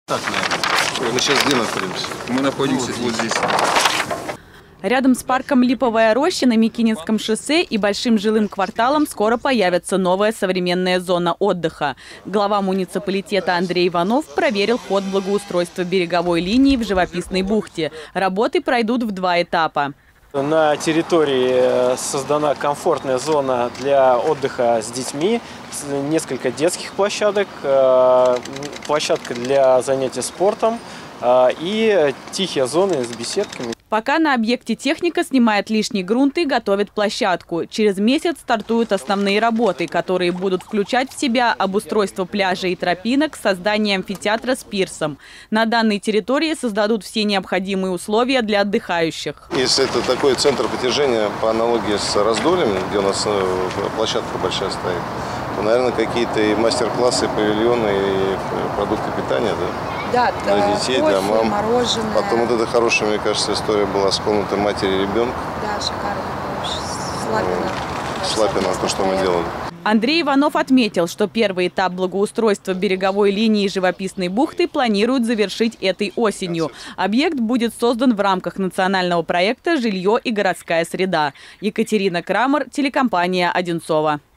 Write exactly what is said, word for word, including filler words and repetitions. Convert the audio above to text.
Так, наверное. Мы сейчас где находимся? Мы находимся вот здесь. Рядом с парком Липовая роща на Микининском шоссе и большим жилым кварталом скоро появится новая современная зона отдыха. Глава муниципалитета Андрей Иванов проверил ход благоустройства береговой линии в Живописной бухте. Работы пройдут в два этапа. На территории создана комфортная зона для отдыха с детьми, несколько детских площадок, площадка для занятий спортом и тихие зоны с беседками. Пока на объекте техника снимает лишний грунт и готовит площадку. Через месяц стартуют основные работы, которые будут включать в себя обустройство пляжа и тропинок, создание амфитеатра с пирсом. На данной территории создадут все необходимые условия для отдыхающих. Если это такой центр притяжения по аналогии с Раздольем, где у нас площадка большая стоит, то, наверное, какие-то и мастер-классы, и павильоны, и продукты питания, да? Да, для детей, кофе, для мам. Мороженое. Потом вот эта хорошая, мне кажется, история была с комнатой матери и ребенка. Да, шикарно. Слапина. Слапина, то, что мы делали. Андрей Иванов отметил, что первый этап благоустройства береговой линии Живописной бухты планируют завершить этой осенью. Объект будет создан в рамках национального проекта «Жилье и городская среда». Екатерина Крамер, телекомпания «Одинцово».